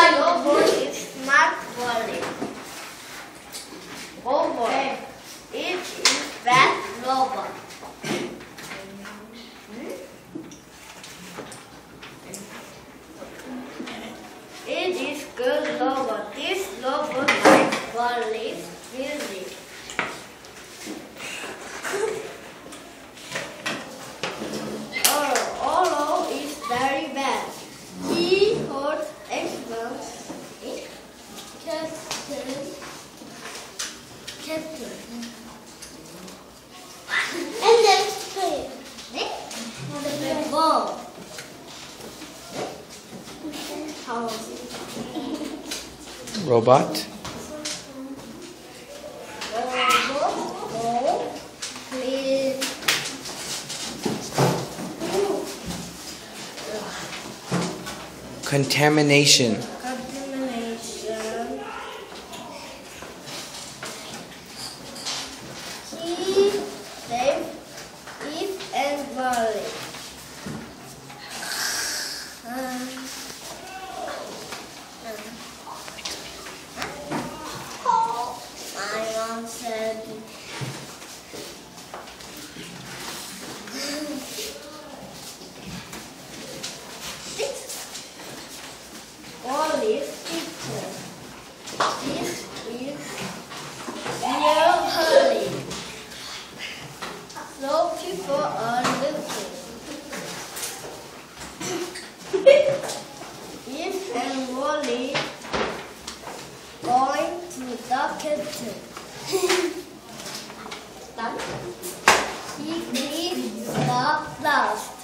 robot is smart Wally. Robot. It is fat robot. It is good robot. This robot likes Wally's music. Olo is very bad. He hurts everyone. Captain. And let's play. The ball. How was it? Robot. Go. Please. Contamination. Contamination. He saved Eve and Wally. My mom said. Wally's picture. This is near Holly. So people are looking. Eve and Wally going to the kitchen. He cleans the glass.